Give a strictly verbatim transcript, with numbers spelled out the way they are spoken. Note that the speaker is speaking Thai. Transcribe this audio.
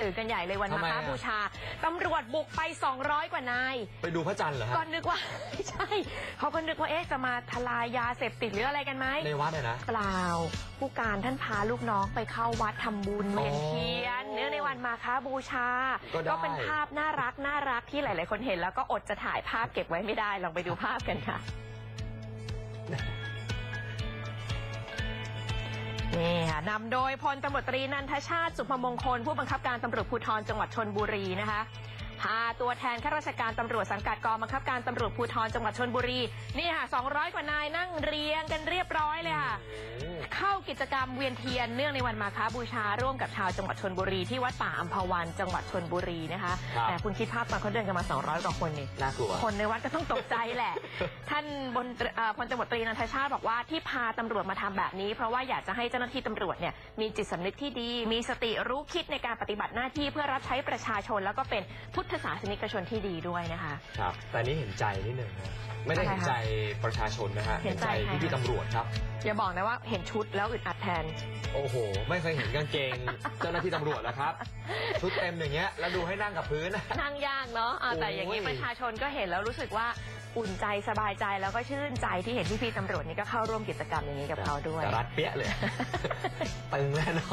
ตื่นกันใหญ่เลยวันมาฆบูชาตำรวจบุกไปสองร้อยกว่านายไปดูพระจันทร์เหรอฮะก็นึกว่าใช่เขาก็นึกว่าเอ๊ะจะมาทลายยาเสพติดหรืออะไรกันไหมในวัดเนี่ยนะเปล่าผู้การท่านพาลูกน้องไปเข้าวัดทำบุญเวียนเทียนเนื่องในวันมาฆบูชาก็เป็นภาพน่ารักน่ารักที่หลายๆคนเห็นแล้วก็อดจะถ่ายภาพเก็บไว้ไม่ได้ลองไปดูภาพกันค่ะนี่ค่ะนำโดยพลตำรวจตรีนันทชาติสุภมงคลผู้บังคับการตำรวจภูธรจังหวัดชลบุรีนะคะพาตัวแทนข้าราชการตำรวจสังกัดกองบังคับการตำรวจภูธรจังหวัดชลบุรีนี่ค่ะสองร้อยกว่านายนั่งเรียงกันเรียบร้อยเลยค่ะเข้ากิจกรรมเวียนเทียนเนื่องในวันมาฆบูชาร่วมกับชาวจังหวัดชลบุรีที่วัดป่าอัมพวันจังหวัดชลบุรีนะคะแต่คุณคิดภาพตอนเขาเดินกันมาสองร้อยกว่าคนนี่น่ากลัวคนในวัดก็ต้องตกใจแหละท่านบนพลตำรวจตรีนันทชาติบอกว่าที่พาตำรวจมาทำแบบนี้เพราะว่าอยากจะให้เจ้าหน้าที่ตำรวจเนี่ยมีจิตสำนึกที่ดีมีสติรู้คิดในการปฏิบัติหน้าที่เพื่อรับใช้ประชาชนแล้วก็เป็นพุทธศาสนิกชนที่ดีด้วยนะคะครับแต่นี้เห็นใจนิดหนึ่งนะไม่ได้เห็นใจประชาชนนะฮะเห็นใจพี่พี่ตำรวจครับอย่าบอกนะว่าเห็นชุดแล้วอึดอัดแทนโอ้โหไม่เคยเห็นกางเกงเจ้าหน้าที่ตำรวจแล้วครับชุดเต็มอย่างเงี้ยแล้วดูให้นั่งกับพื้นนั่งยากเนาะแต่อย่างนี้ประชาชนก็เห็นแล้วรู้สึกว่าอุ่นใจสบายใจแล้วก็ชื่นใจที่เห็นพี่ๆตำรวจนี่ก็เข้าร่วมกิจกรรมอย่างนี้กับเขาด้วยรัดเปี้ยเลยตึงแน่นอน